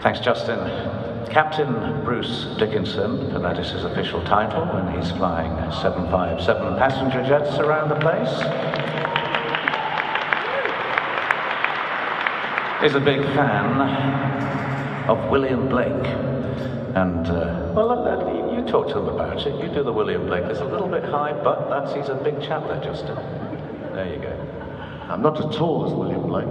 Thanks, Justin. Captain Bruce Dickinson, for that is his official title when he's flying 757 passenger jets around the place, is a big fan of William Blake. And, well, you talk to them about it. You do the William Blake. It's a little bit high, but he's a big chap there, Justin. There you go. I'm not as tall as William Blake.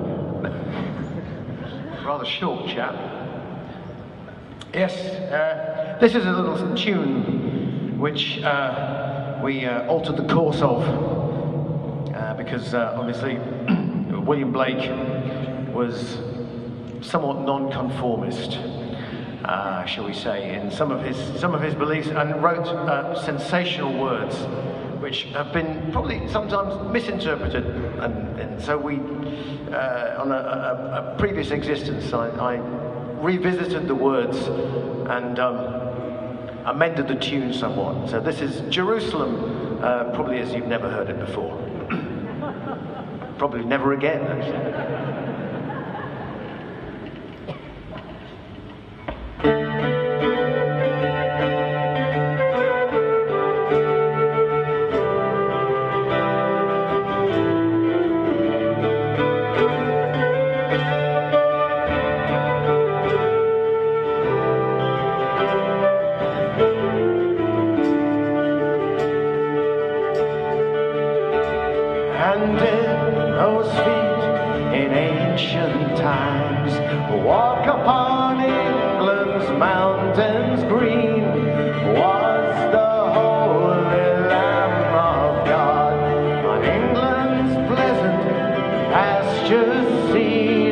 Rather short chap. Yes, this is a little tune which we altered the course of because obviously William Blake was somewhat non-conformist, shall we say, in some of his beliefs, and wrote sensational words which have been probably sometimes misinterpreted, and so we, on a previous existence, I revisited the words and amended the tune somewhat. So this is Jerusalem, probably as you've never heard it before. Probably never again, actually. And did those feet in ancient times walk upon England's mountains green? Was the holy Lamb of God on England's pleasant pastures seen?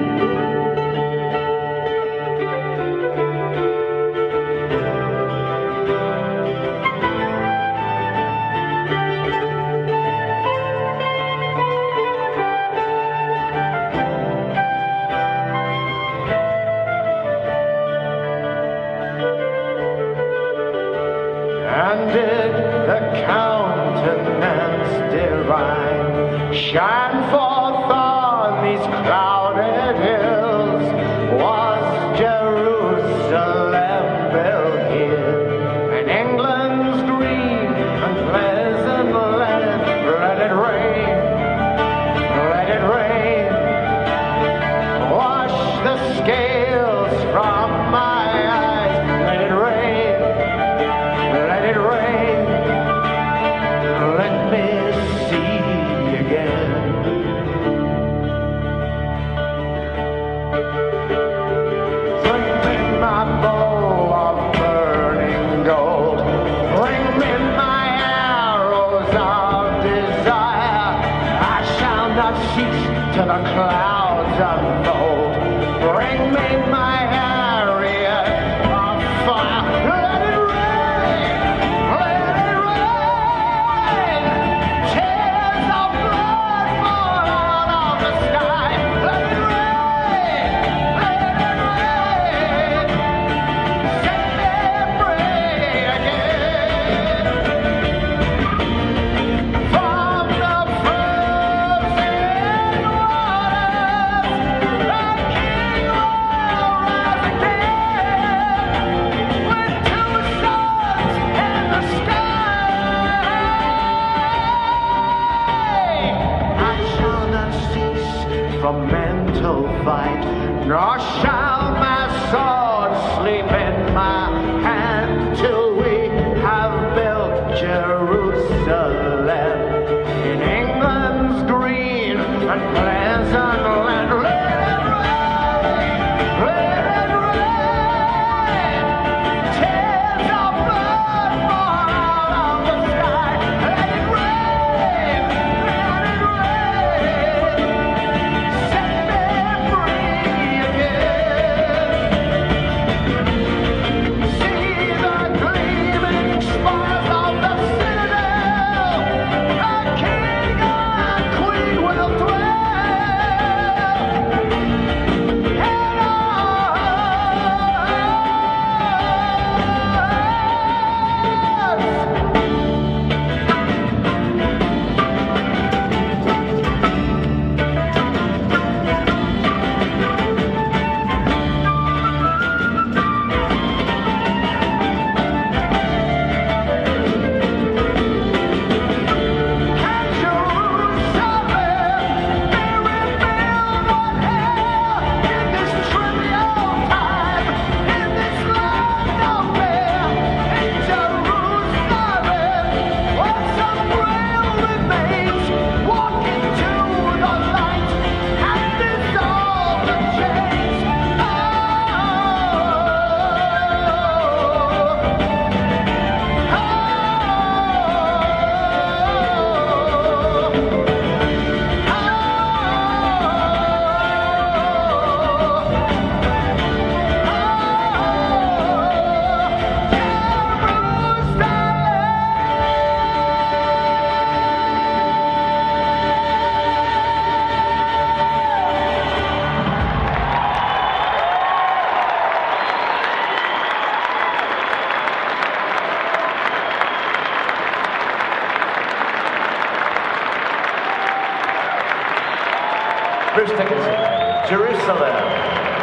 And did the countenance divine shine forth on these clouded hills? Was Jerusalem built here in England's green and pleasant land? Let it rain, let it rain, wash the scales from my eyes. Let it rain, let it rain, let me see again. Bring me my bow of burning gold, bring me my arrows of desire. I shall not cease till the clouds unfold. Bring me my Harriet of fire. Let it rain, let it rain. Tears of blood fall out of the sky. Let it rain, let it rain. Set me free again from the frozen waters. The King will rise again with two suns in the sky. I shall not cease from mental fight, nor shall my sword sleep in my hand till we have built Jerusalem in England's green and pleasant land. Let it rain, tears of blood fall out of the sky. Let it rain, set me free again. Bruce Dickinson, Jerusalem.